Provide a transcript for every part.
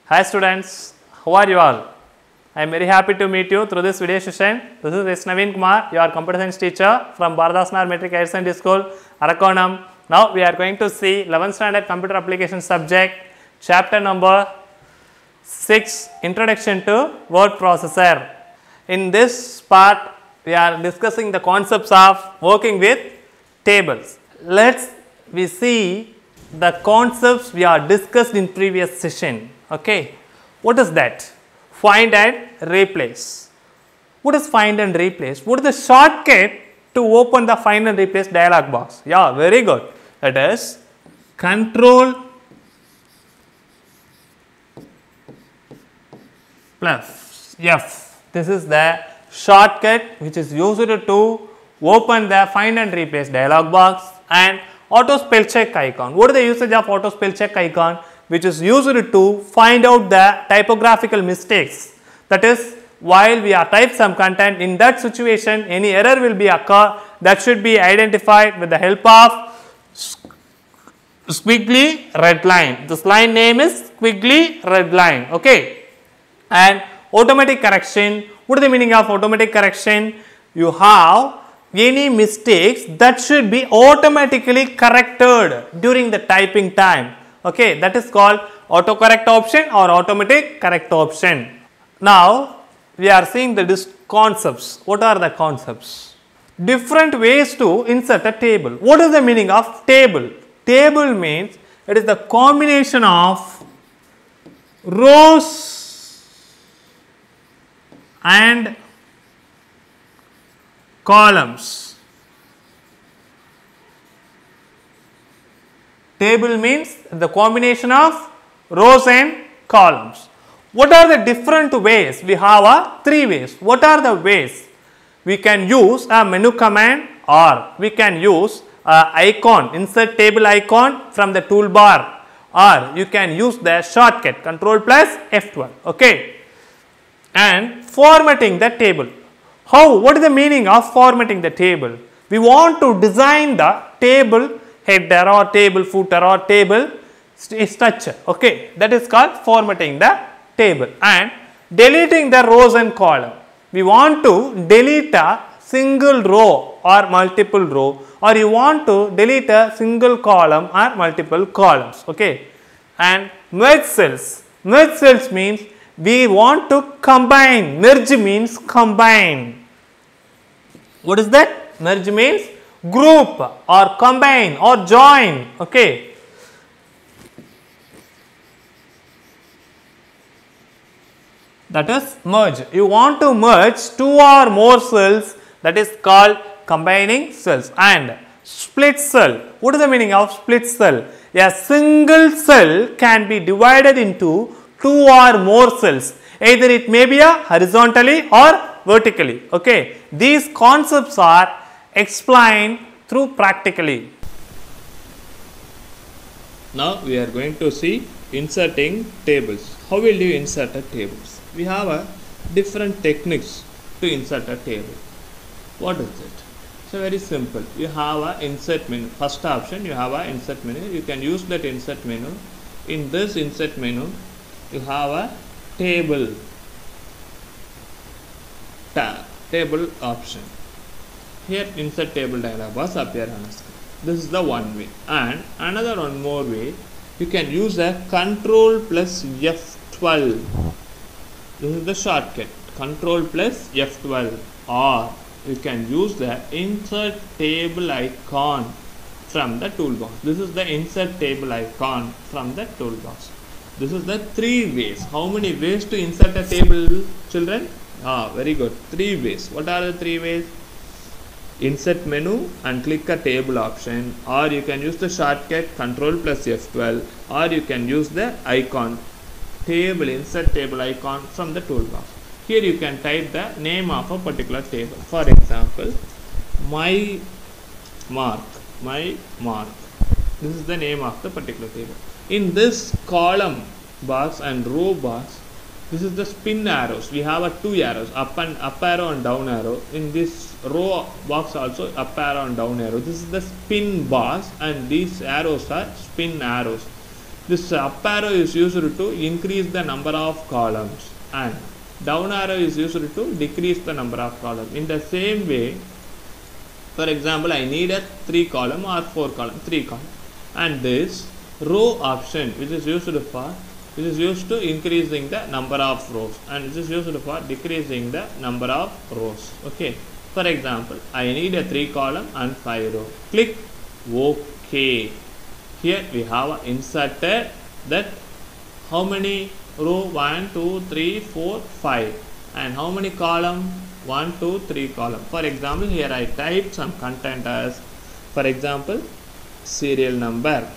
Hi students, how are you all? I am very happy to meet you through this video session. This is S. Naveen Kumar, your computer science teacher from Bharadasnar Metric Higher Secondary School, Arakonam. Now we are going to see 11th standard computer application subject, chapter number 6, Introduction to Word Processor. In this part, we are discussing the concepts of working with tables. Let's we see the concepts we are discussed in previous session. Okay, what is that? Find and replace. What is find and replace? What is the shortcut to open the find and replace dialog box? Yeah, very good. That is Control plus F. This is the shortcut which is used to open the find and replace dialog box, and auto spell check icon. What is the usage of auto spell check icon? Which is used to find out the typographical mistakes. That is, while we are type some content, in that situation any error will be occur, that should be identified with the help of squiggly red line. This line name is squiggly red line. Okay. And automatic correction. What is the meaning of automatic correction? You have any mistakes that should be automatically corrected during the typing time. Okay, that is called autocorrect option or automatic correct option. Now we are seeing the concepts. What are the concepts? Different ways to insert a table. What is the meaning of table? Table means it is the combination of rows and columns. Table means the combination of rows and columns. What are the different ways? We have three ways. What are the ways? We can use a menu command, or we can use a icon, insert table icon from the toolbar, or you can use the shortcut Control plus F12. Okay. And formatting the table. How? What is the meaning of formatting the table? We want to design the table header or table footer or table structure. Okay, that is called formatting the table. And deleting the rows and column. We want to delete a single row or multiple row, or you want to delete a single column or multiple columns. Okay. And merge cells. Merge cells means we want to combine. Merge means combine. What is that? Merge means group or combine or join. Okay. That is merge. You want to merge two or more cells, that is called combining cells. And split cell. What is the meaning of split cell? A single cell can be divided into two or more cells. Either it may be horizontally or vertically. Okay. These concepts are explained through practically. Now we are going to see inserting tables. How will you insert a tables? We have different techniques to insert a table. What is it? So very simple. You have a insert menu. First option, you have a insert menu. You can use that insert menu. In this insert menu, you have a table tab, table option. Here insert table dialog box appear on screen. This is the one way. And another one more way, you can use a Control plus F12. This is the shortcut, Control plus F12, or you can use the insert table icon from the toolbox. This is the insert table icon from the toolbox. This is the three ways. How many ways to insert a table, children? Very good. Three ways. What are the three ways? Insert menu and click a table option, or you can use the shortcut Control plus F12, or you can use the icon table, insert table icon from the toolbox. Here you can type the name of a particular table. For example, my mark. This is the name of the particular table. In this column box and row box, this is the spin arrows. We have two arrows, up arrow and down arrow. In this row box also up arrow and down arrow. This is the spin box, and these arrows are spin arrows. This up arrow is used to increase the number of columns and down arrow is used to decrease the number of columns. In the same way, for example, I need a 3 column or 4 column, 3 column, and this row option which is used to increasing the number of rows and which is used for decreasing the number of rows. Okay. For example, I need a 3 column and 5 row. Click OK. Here we have inserted that how many row 1, 2, 3, 4, 5 and how many column 1, 2, 3 column. For example, here I typed some content as, for example, serial number.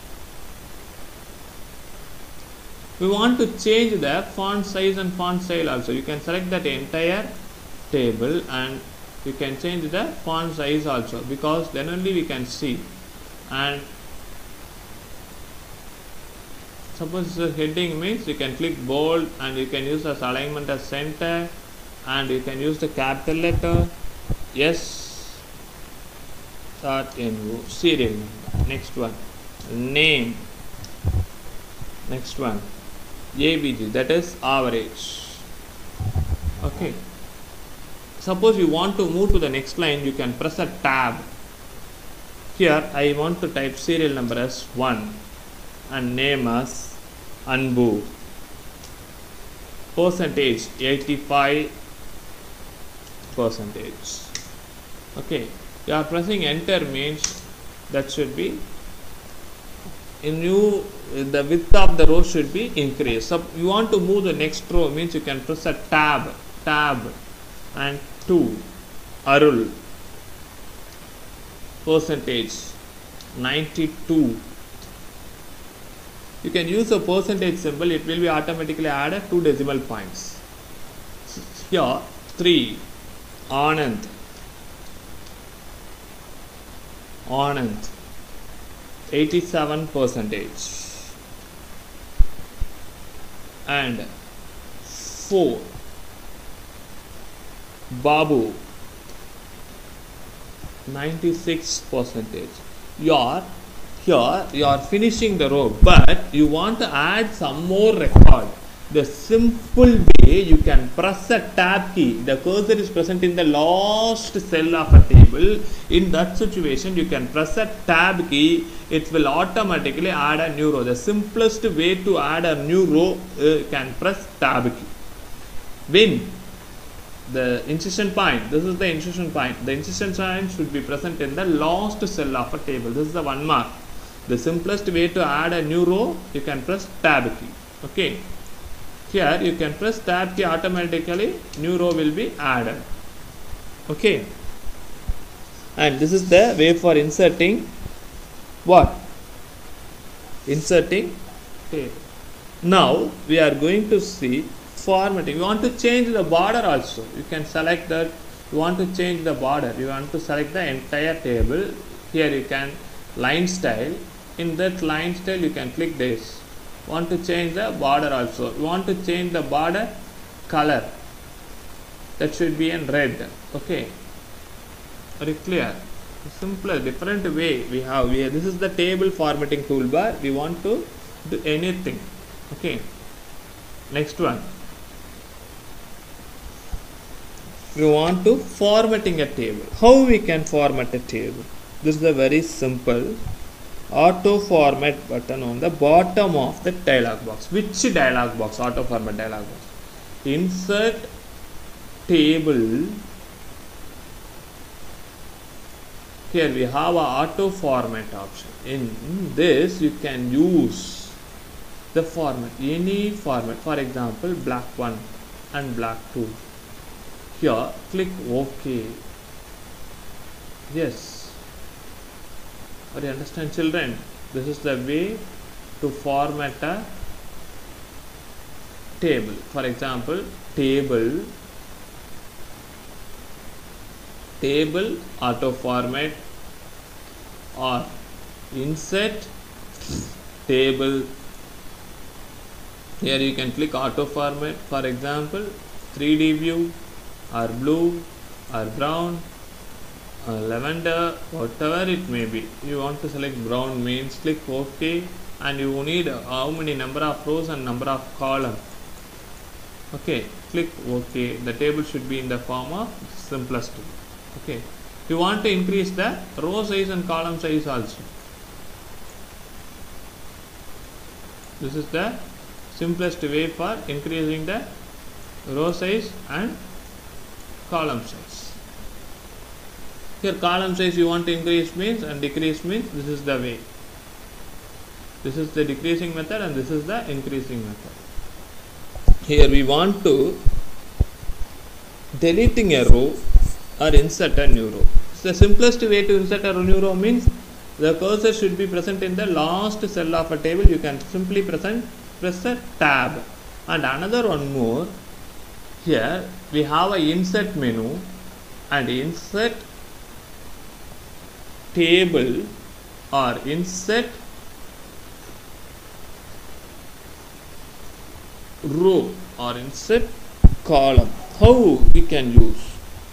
We want to change the font size and font style also. You can select that entire table and you can change the font size also, because then only we can see. And suppose the heading means you can click bold and you can use as alignment as center and you can use the capital letter S start NO serial number. Next one, name. Next one, ABG, that is average. Okay. Suppose you want to move to the next line, you can press a tab. Here I want to type serial number as 1 and name as Anbu. Percentage 85%. Okay. You are pressing enter means that should be the width of the row should be increased. So you want to move the next row means you can press a tab and 2 Arul percentage 92. You can use a percentage symbol, it will be automatically added 2 decimal points. Here 3 Anand 87% and 4 Babu 96%. You are finishing the row, but you want to add some more record. The simple way, you can press a tab key. The cursor is present in the last cell of a table. In that situation, you can press a tab key. It will automatically add a new row. The simplest way to add a new row, can press tab key. When the insertion point, this is the insertion point. The insertion point should be present in the last cell of a table. This is the 1 mark. The simplest way to add a new row, you can press tab key. Okay. Here you can press tab key, automatically new row will be added. Okay. And this is the way for inserting what? Inserting table. Now we are going to see formatting. You want to change the border also. You can select that. You want to change the border. You want to select the entire table. Here you can line style. In that line style you can click this. Want to change the border also. You want to change the border color. That should be in red. Okay. Very clear. Simpler, different way we have. This is the table formatting toolbar. We want to do anything. Okay. Next one. We want to formatting a table. How we can format a table? This is a very simple auto format button on the bottom of the dialog box. Which dialog box? Auto format dialog box. Insert table. Here we have a auto format option. In this you can use the format, any format. For example, black 1 and black 2. Here click OK. Yes. Are you understand, children? This is the way to format a table. For example, table auto format or insert table. Here you can click auto format. For example, 3D view or blue or brown or lavender, whatever it may be. You want to select brown means click OK and you need how many number of rows and number of columns. Okay, click OK. The table should be in the form of simplest way. Okay, you want to increase the row size and column size also. This is the simplest way for increasing the row size and column size. Here column size you want to increase means and decrease means this is the way. This is the decreasing method and this is the increasing method. Here we want to deleting a row or insert a new row. So the simplest way to insert a new row means the cursor should be present in the last cell of a table. You can simply press a tab. And another one more, here we have a insert menu and insert table or insert row or insert column. How we can use?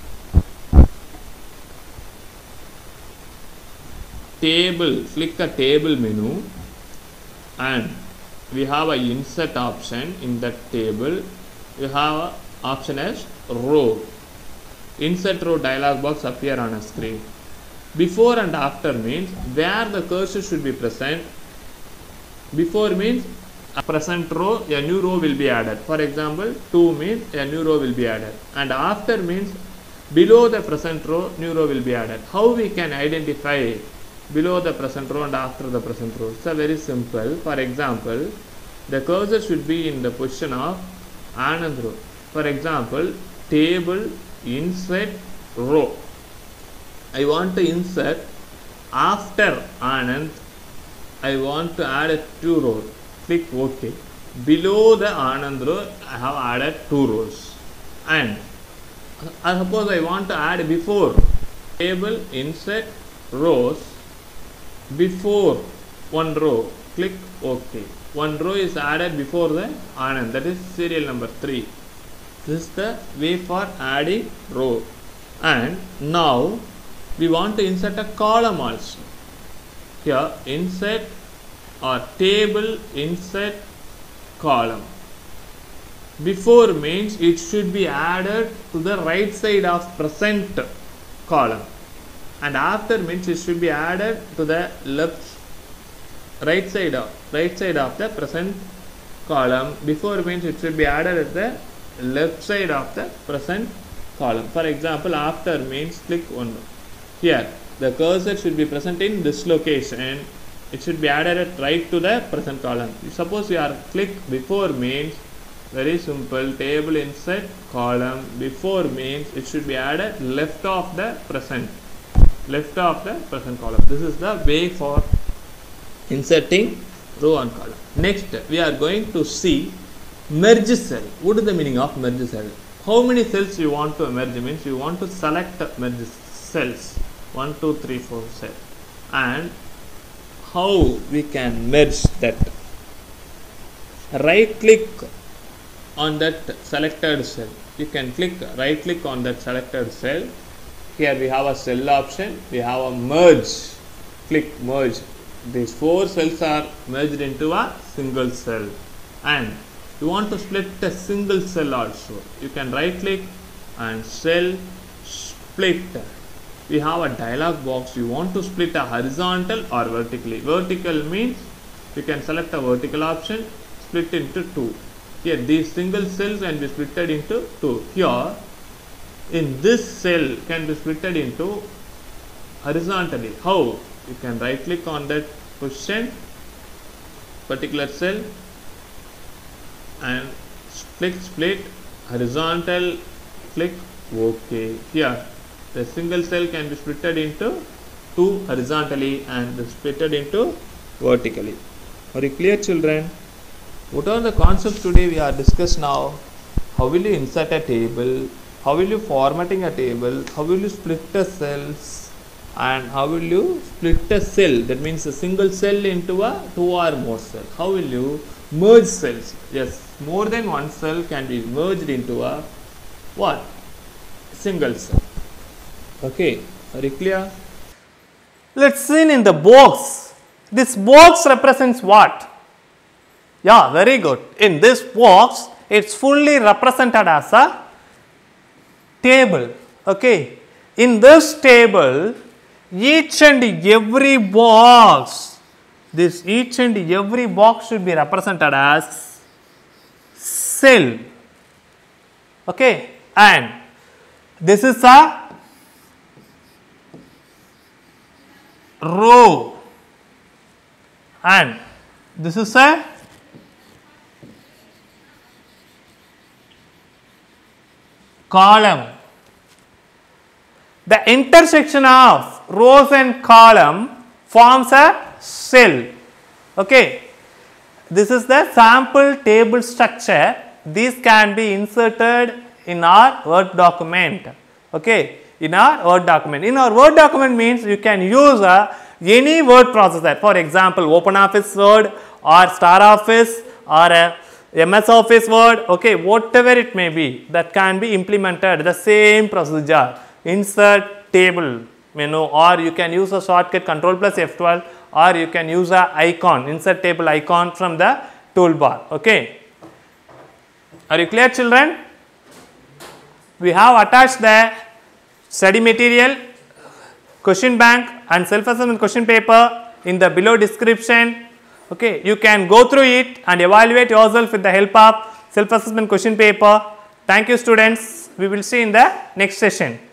Table, click the table menu and we have a insert option. In that table we have a option as row. Insert row dialog box appear on a screen. Before and after means where the cursor should be present. Before means a present row, a new row will be added. For example, 2 means a new row will be added. And after means below the present row, new row will be added. How we can identify below the present row and after the present row? It's very simple. For example, the cursor should be in the position of Anand row. For example, table insert row. I want to insert after Anand. I want to add a 2 rows. Click OK. Below the Anand row, I have added 2 rows. And suppose I want to add before. Table insert rows before one row. Click OK. One row is added before the Anand. That is serial number 3. This is the way for adding row. And now we want to insert a column also. Here insert or table insert column. Before means it should be added to the right side of present column, and after means it should be added to the right side of the present column. Before means it should be added at the left side of the present column. For example, after means click one. Here the cursor should be present in this location. It should be added at right to the present column. Suppose you are click before means very simple, table insert column. Before means it should be added left of the present column. This is the way for inserting row and column. Next we are going to see merge cell. What is the meaning of merge cell? How many cells you want to merge means you want to select merge cells 1, 2, 3, 4 cells, and how we can merge that. Right click on that selected cell. You can right click on that selected cell. Here we have a cell option. We have a merge. Click merge. These 4 cells are merged into a single cell. And you want to split a single cell also. You can right click and cell split. We have a dialog box. You want to split a horizontal or vertically. Vertical means you can select a vertical option, split into 2. Here these single cells can be splitted into 2. Here in this cell can be splitted into horizontally. How? You can right click on that position, particular cell, and click split horizontal, click OK. Here the single cell can be splitted into 2 horizontally and splitted into vertically. Are you clear, children? What are the concepts today we are discussed now? How will you insert a table? How will you formatting a table? How will you split the cells? And how will you split a cell? That means a single cell into a 2 or more cell. How will you merge cells? Yes, more than one cell can be merged into a what? Single cell. Okay, are you clear? Let's see in the box This box represents what? Yeah, very good. In this box, it's fully represented as a table. Okay. In this table, each and every box, each and every box should be represented as cell. Okay. And this is a row, and this is a column. The intersection of rows and column forms a cell. Okay. This is the sample table structure. These can be inserted in our Word document. Okay. In our Word document. In our Word document means you can use any word processor. For example, OpenOffice Word or StarOffice or MS Office Word, okay, whatever it may be, that can be implemented the same procedure. Insert table menu, or you can use a shortcut Control plus F12, or you can use a icon, insert table icon from the toolbar. Okay. Are you clear, children? We have attached the study material, question bank and self-assessment question paper in the below description. Okay, you can go through it and evaluate yourself with the help of self-assessment question paper. Thank you, students. We will see in the next session.